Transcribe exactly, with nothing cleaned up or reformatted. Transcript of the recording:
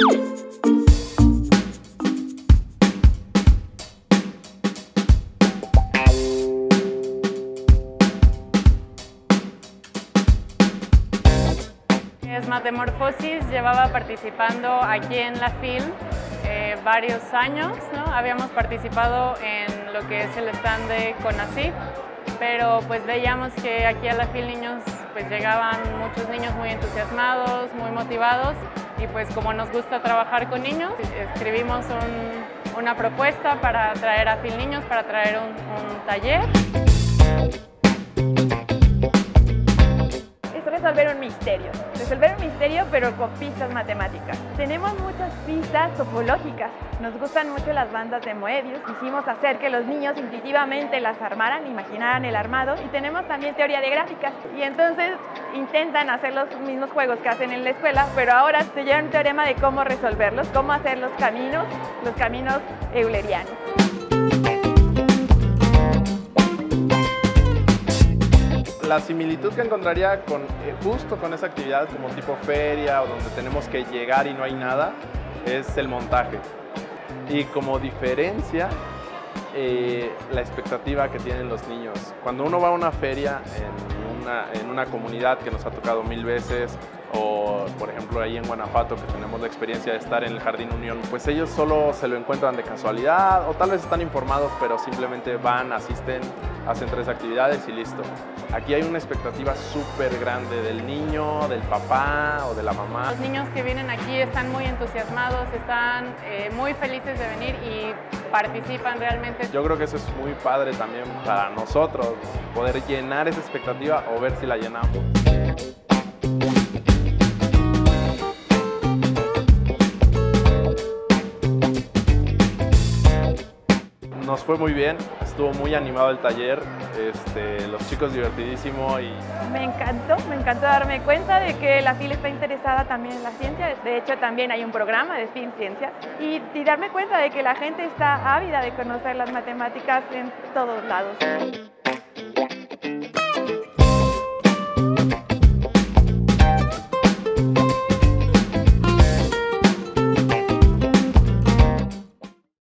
Metamorfosis llevaba participando aquí en la F I L eh, varios años, ¿no? Habíamos participado en lo que es el stand de CONACYT, pero pues veíamos que aquí a la F I L Niños pues llegaban muchos niños muy entusiasmados, muy motivados, y pues como nos gusta trabajar con niños, escribimos un, una propuesta para traer a F I L Niños, para traer un, un taller. Resolver un misterio, resolver un misterio pero con pistas matemáticas. Tenemos muchas pistas topológicas, nos gustan mucho las bandas de Moebius, quisimos hacer que los niños intuitivamente las armaran, imaginaran el armado, y tenemos también teoría de gráficas, y entonces intentan hacer los mismos juegos que hacen en la escuela, pero ahora se lleva un teorema de cómo resolverlos, cómo hacer los caminos, los caminos eulerianos. La similitud que encontraría con, eh, justo con esa actividad como tipo feria o donde tenemos que llegar y no hay nada, es el montaje. Y como diferencia, eh, la expectativa que tienen los niños. Cuando uno va a una feria en una, en una comunidad que nos ha tocado mil veces, o por ejemplo ahí en Guanajuato, que tenemos la experiencia de estar en el Jardín Unión, pues ellos solo se lo encuentran de casualidad, o tal vez están informados, pero simplemente van, asisten, hacen tres actividades y listo. Aquí hay una expectativa súper grande del niño, del papá o de la mamá. Los niños que vienen aquí están muy entusiasmados, están eh, muy felices de venir y participan realmente. Yo creo que eso es muy padre también para nosotros, ¿no? Poder llenar esa expectativa o ver si la llenamos. Nos fue muy bien, estuvo muy animado el taller, este, los chicos divertidísimo y... Me encantó, me encantó darme cuenta de que la F I L está interesada también en la ciencia. De hecho, también hay un programa de F I L Ciencia, y, y darme cuenta de que la gente está ávida de conocer las matemáticas en todos lados.